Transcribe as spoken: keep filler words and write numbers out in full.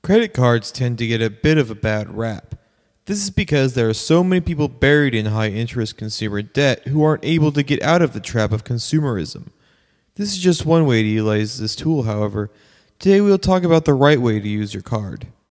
Credit cards tend to get a bit of a bad rap. This is because there are so many people buried in high-interest consumer debt who aren't able to get out of the trap of consumerism. This is just one way to utilize this tool, however. Today we'll talk about the right way to use your card.